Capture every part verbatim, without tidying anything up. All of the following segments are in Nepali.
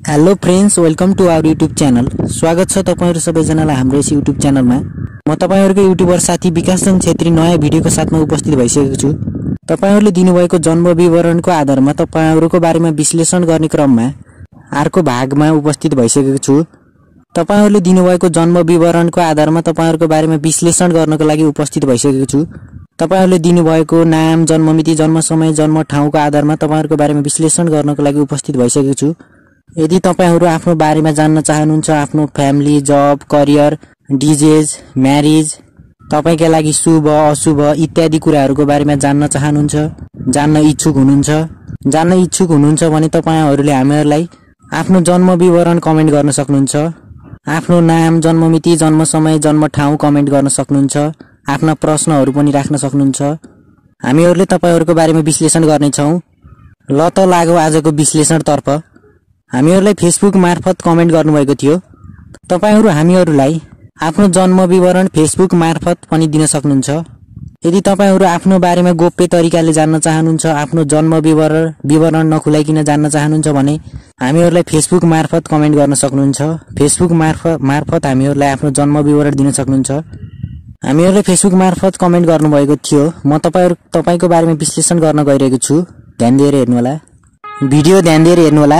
Hello friends, welcome to our YouTube channel. स्वागत छ तपाईहरु सबैजनालाई हाम्रो यस यूट्यूब च्यानलमा। म तपाईहरुको युट्युबर साथी विकासचन्द्र छेत्री नयाँ भिडियोको साथमा उपस्थित भइसकेको छु। तपाईहरुले दिनुभएको जन्म विवरणको आधारमा तपाईहरुको बारेमा विश्लेषण गर्ने क्रममा अर्को भागमा उपस्थित भइसकेको छु। तपाईहरुले दिनुभएको जन्म विवरणको आधारमा तपाईहरुको बारेमा विश्लेषण गर्नको लागि उपस्थित भइसकेको छु। तपाईहरुले दिनुभएको नाम, जन्ममिति, जन्म समय, जन्म ठाउँको आधारमा तपाईहरुको बारेमा विश्लेषण गर्नको लागि उपस्थित भइसकेको छु। यदि तपाईहरु आफ्नो बारेमा जान्न चाहनुहुन्छ, आफ्नो family, job, career, disease, marriage, तपाईका लागि शुभ अशुभ इत्यादि कुराहरुको बारेमा जान्न चाहनुहुन्छ, जान्न इच्छुक हुनुहुन्छ, जान्न इच्छुक हुनुहुन्छ भने तपाईहरुले हामीहरुलाई आफ्नो जन्म विवरण कमेन्ट गर्न सक्नुहुन्छ। आफ्नो नाम, जन्ममिति, जन्म समय, जन्म ठाउँ कमेन्ट गर्न सक्नुहुन्छ। आफ्ना प्रश्नहरु पनि राख्न सक्नुहुन्छ। हामीहरुले तपाईहरुको बारेमा विश्लेषण गर्ने छौं। ल त लागौ आजको विश्लेषण तर्फ। हामीहरुलाई फेसबुक मार्फत कमेन्ट गर्नुभएको थियो। तपाईहरु हामीहरुलाई आफ्नो जन्म विवरण फेसबुक मार्फत पनि दिन सक्नुहुन्छ। यदि तपाईहरु आफ्नो बारेमा गोप्य तरिकाले जान्न चाहनुहुन्छ, आफ्नो जन्म विवरण विवरण नखुलाइकिन जान्न चाहनुहुन्छ भने हामीहरुलाई फेसबुक मार्फत कमेन्ट गर्न सक्नुहुन्छ। फेसबुक मार्फत मार्फत हामीहरुलाई आफ्नो जन्म विवरण दिन सक्नुहुन्छ। हामीहरुले फेसबुक मार्फत कमेन्ट गर्नुभएको थियो। म तपाईहरु तपाईको बारेमा विश्लेषण गर्न गइरहेको छु। ध्यान दिएर हेर्नु होला। भिडियो ध्यान दिएर हेर्नु होला।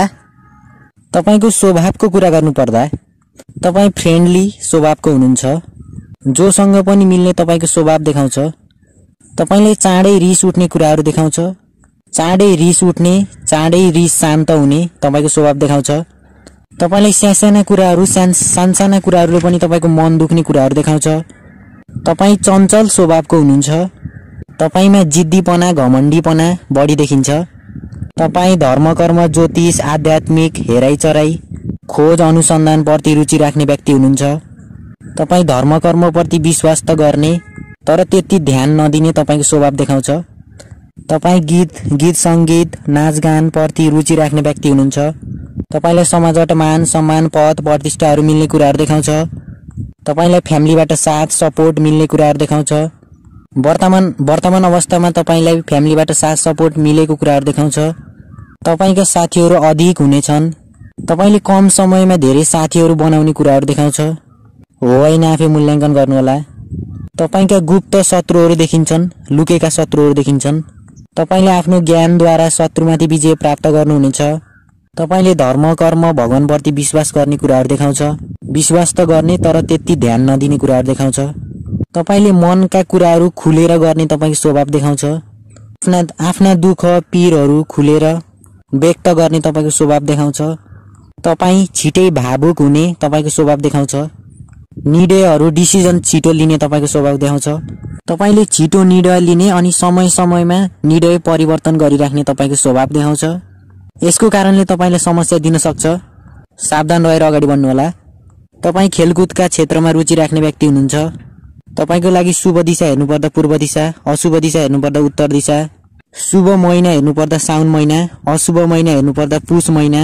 तपाईको स्वभावको कुरा गर्नु पर्दा तपाई फ्रेन्डली स्वभावको हुनुहुन्छ। जोसँग पनि मिल्ने तपाईको स्वभाव देखाउँछ। तपाईले चाँडै रिस उठ्ने कुराहरु देखाउँछ। चाँडै रिस उठ्ने, चाँडै रिस शान्त हुने तपाईको स्वभाव देखाउँछ। तपाईले साना कुराहरु, सानसाना कुराहरुले पनि तपाईको मन दुख्ने कुराहरु देखाउँछ। तपाई चञ्चल स्वभावको हुनुहुन्छ। तपाईमा जिद्दीपना, घमण्डीपना बढी देखिन्छ। तपाई धर्म, कर्म, ज्योतिष, आध्यात्मिक, हेराइचराई, खोज, अनुसन्धान प्रति रुचि राख्ने व्यक्ति हुनुहुन्छ। तपाई धर्म, कर्म प्रति विश्वास त गर्ने तर त्यति ध्यान नदिने तपाईको स्वभाव देखाउँछ। तपाई गीत, गीत संगीत, नाचगान प्रति रुचि राख्ने व्यक्ति हुनुहुन्छ। तपाईलाई समाजबाट मान, सम्मान, पद, प्रतिष्ठाहरु मिल्ने कुराहरु देखाउँछ। तपाईलाई फ्यामिलीबाट साथ, सपोर्ट मिल्ने कुराहरु देखाउँछ। वर्तमान वर्तमान अवस्थामा तपाईलाई फ्यामिलीबाट साथ, सपोर्ट मिलेको कुराहरु देखाउँछ। तपाईका साथीहरु अधिक हुनेछन्। तपाईले कम समयमा धेरै साथीहरु बनाउने कुराहरु देखाउँछ। हो हैन आफै मूल्याङ्कन गर्नु होला। तपाईका गुप्त शत्रुहरु देखिन्छन्, लुकेका शत्रुहरु देखिन्छन्। तपाईले आफ्नो ज्ञानद्वारा शत्रुमाथि विजय प्राप्त गर्नुहुनेछ। तपाईले धर्म, कर्म, भगवानप्रति विश्वास गर्ने कुराहरु देखाउँछ। विश्वास त गर्ने तर त्यति ध्यान नदिने कुराहरु देखाउँछ। तपाईले मनका कुराहरु खुलेर गर्ने तपाईको स्वभाव देखाउँछ। आफ्ना आफ्ना दुःख, पीरहरु खुलेर व्यक्त गर्ने तपाईको स्वभाव देखाउँछ। तपाई छिटै भावुक हुने तपाईको स्वभाव देखाउँछ। निर्णयहरु, डिसिजन छिटो लिने तपाईको स्वभाव देखाउँछ। तपाईले छिटो निर्णय लिने अनि समय समयमा निर्णय परिवर्तन गरिराख्ने तपाईको स्वभाव देखाउँछ। यसको कारणले तपाईलाई समस्या दिन सक्छ। सावधान रहेर अगाडि बढ्नु होला। तपाई खेलकुदका क्षेत्रमा रुचि राख्ने व्यक्ति हुनुहुन्छ। तपाईको लागि शुभ दिशा हेर्नुपर्दा पूर्व दिशा, अशुभ दिशा हेर्नुपर्दा उत्तर दिशा, शुभ महिना हेर्नुपर्दा साउन महिना, अशुभ महिना हेर्नुपर्दा पुष महिना,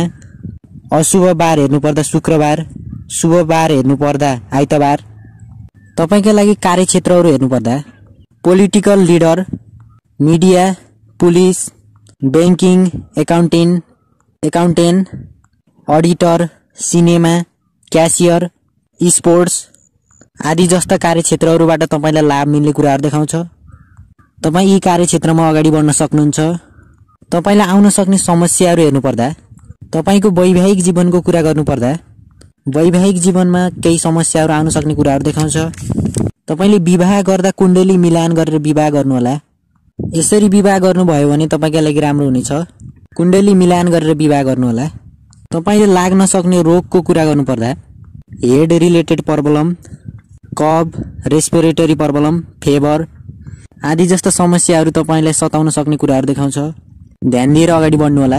अशुभ बार हेर्नुपर्दा शुक्रबार, शुभ बार हेर्नुपर्दा आइतबार। तपाईका लागि कार्यक्षेत्रहरु हेर्नुपर्दा political leader, media, police, banking, accounting, accountant, auditor, cinema, cashier, sports आदि जस्ता कार्यक्षेत्रहरुबाट तपाईलाई लाभ मिल्ने कुराहरु देखाउँछ। तपाई यी कार्यक्षेत्रमा अगाडि बढ्न सक्नुहुन्छ। तपाईलाई आउन सक्ने समस्याहरु हेर्नुपर्दा तपाईको वैवाहिक जीवनको कुरा गर्नुपर्दा वैवाहिक जीवनमा केही समस्याहरु आउन सक्ने कुराहरु देखाउँछ। तपाईले विवाह गर्दा कुण्डली मिलान गरेर विवाह गर्नु होला। यसरी विवाह गर्नुभयो भने तपाईका लागि राम्रो हुनेछ। कुण्डली मिलान गरेर विवाह गर्नु होला। तपाईले लाग्न सक्ने रोगको कुरा गर्नुपर्दा head related problem, cough, respiratory problem, fever आदि जस्ता समस्याहरु तपाईलाई सताउन सक्ने कुराहरु देखाउँछ। ध्यान दिएर अगाडि बढ्नु होला।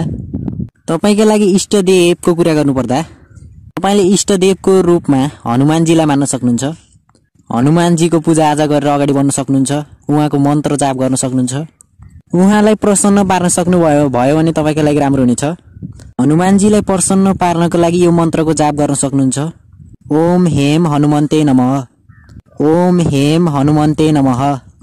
तपाईका लागि इष्टदेवको कुरा गर्नुपर्दा तपाईले इष्टदेवको रूपमा हनुमानजीलाई मान्न सक्नुहुन्छ। हनुमानजीको पूजा आजा गरेर अगाडि बढ्न सक्नुहुन्छ। उहाँको मन्त्र जाप गर्न सक्नुहुन्छ। उहाँलाई प्रसन्न पार्न सक्नुभयो भयो भने तपाईका लागि राम्रो हुनेछ। हनुमानजीलाई प्रसन्न पार्नको लागि यो मन्त्रको जाप गर्न सक्नुहुन्छ। ओम हेम हनुमन्ते नमः, ओम हेम हनुमन्ते नमः,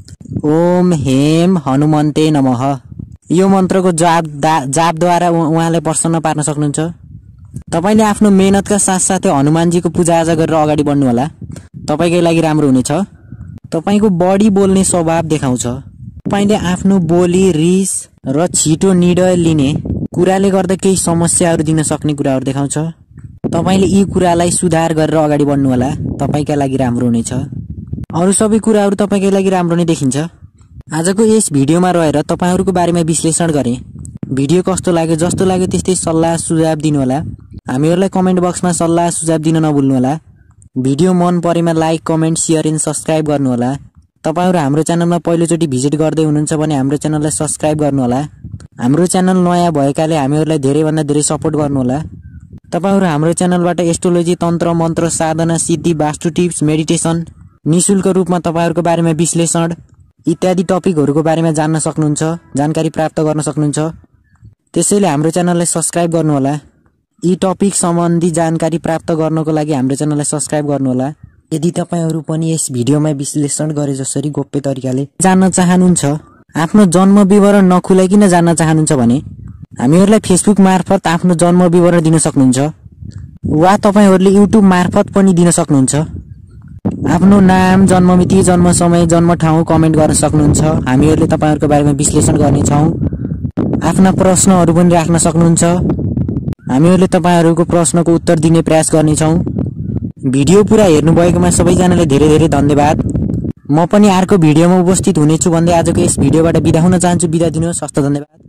ओम हेम हनुमन्ते नमः। यो मन्त्रको जाप जापद्वारा उहाँलाई प्रसन्न पार्न सक्नुहुन्छ। तपाईले आफ्नो मेहनतका साथसाथै हनुमानजीको पूजाआजा गरेर अगाडि बढ्नु होला। तपाईकै लागि राम्रो हुनेछ। तपाईको बढी बोल्ने स्वभाव देखाउँछ। तपाईले आफ्नो बोली, रिस र छिटो निर्णय लिने कुराले गर्दा केही समस्याहरू दिन सक्ने कुराहरू देखाउँछ। तपाईले यी कुरालाई सुधार गरेर अगाडि बढ्नु होला। तपाईका लागि राम्रो हुनेछ। अरु सबै कुराहरू तपाईकै लागि राम्रो नै देखिन्छ। आजको यस भिडियोमा रहेर तपाईहरुको बारेमा विश्लेषण गरे। भिडियो कस्तो लाग्यो, जस्तो लाग्यो त्यस्तै सल्लाह सुझाव दिनु होला। हामीहरुलाई कमेन्ट बक्समा सल्लाह सुझाव दिन नभुल्नु होला। भिडियो मन परेमा like, comment, share and subscribe गर्नु होला। तपाईहरु हाम्रो च्यानलमा पहिलोचोटि भिजिट गर्दै हुनुहुन्छ भने हाम्रो च्यानललाई सब्स्क्राइब गर्नु होला। हाम्रो च्यानल नयाँ भएकाले हामीहरुलाई धेरै भन्दा धेरै सपोर्ट गर्नु होला। तपाईहरु हाम्रो च्यानलबाट एस्ट्रोलोजी, तन्त्र, मन्त्र, साधना, सिद्धि, वास्तु टिप्स, मेडिटेसन, निशुल्क रूपमा तपाईहरुको बारेमा विश्लेषण इत्यादि टपिकहरुको बारेमा जान्न सक्नुहुन्छ, जानकारी प्राप्त गर्न सक्नुहुन्छ। त्यसैले हाम्रो च्यानललाई सब्स्क्राइब गर्नु होला। यी टपिक सम्बन्धी जानकारी प्राप्त गर्नको लागि हाम्रो च्यानललाई सब्स्क्राइब गर्नु होला। यदि तपाईहरु पनि यस भिडियोमा विश्लेषण गरे जसरी गोप्य तरिकाले जान्न चाहनुहुन्छ, आफ्नो जन्म विवरण नखुलाइकिन जान्न चाहनुहुन्छ भने हामीहरुलाई फेसबुक मार्फत आफ्नो जन्म विवरण दिन सक्नुहुन्छ वा तपाईहरुले युट्युब मार्फत पनि दिन सक्नुहुन्छ। आफ्नो नाम, जन्ममिति, जन्म समय, जन्म ठाउँ कमेन्ट गर्न सक्नुहुन्छ। हामीहरुले तपाईहरुको बारेमा विश्लेषण गर्ने छौं। आफ्ना प्रश्नहरु पनि राख्न सक्नुहुन्छ। हामीहरुले तपाईहरुको प्रश्नको उत्तर दिने प्रयास गर्ने छौं। भिडियो पुरा हेर्नु भएकोमा सबैजनाले धेरै धेरै धन्यवाद। म पनि अर्को भिडियोमा उपस्थित हुनेछु भन्दै आजको यस भिडियोबाट बिदा हुन चाहन्छु। बिदा दिनुहोस्। हस्त धन्यवाद।